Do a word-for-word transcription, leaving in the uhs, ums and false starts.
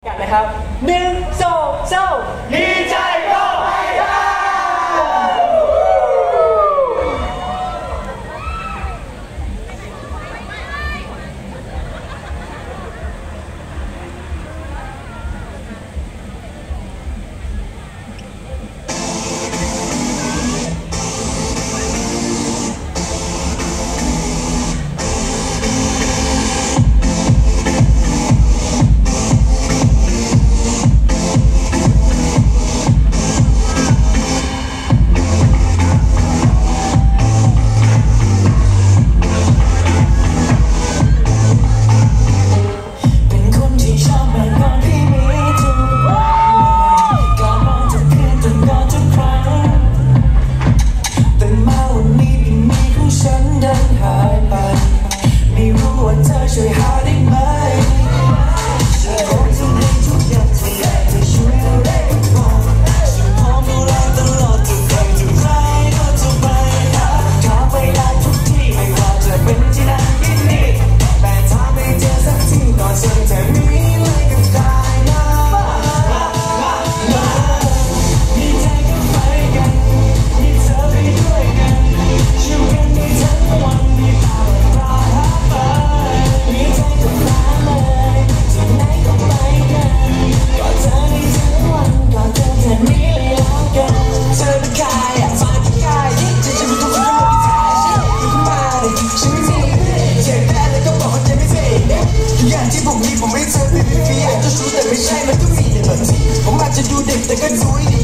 กันนะครับหนึ่งสองสามดีใจก็ไปได้ช่วยหาได้ไหมฉันคงจะให้ทุกอย่างที่อยากจะช่วยเราได้ทุกคนฉันพร้อมดูแลตลอดจะไปจะใครก็จะไปหาข้าไปได้ทุกที่ไม่ว่าจะเป็นที่ไหนที่นี่แต่ถ้าไม่เจอสักทีก็ฉันจะมีเลยก็ได้นะมีใจก็ไปกันมีเธอไปด้วยกันอยู่กันได้ทั้งวันมีตาตาหาไปมีใจก็มาเลยที่ไหนก็ไปกันก็เธอได้ทั้งวันก็เธอแค่นี้เลยแล้วกันเธอเป็นใครอ่ะมาที่ใครยิ่งจะจะมีทุกคนที่บอกที่ถ่ายฉันอยู่ขึ้นมาเลยฉันไม่ทีเจ็บแต่แล้วก็บอกว่าจะไม่ทีทุกอย่างที่ผมมีผมไม่เจอพี่พี่อยากจะชูแต่ไม่ใช่มันก็มีในบางทีผมอาจจะดูเด็กแต่ก็ดูดี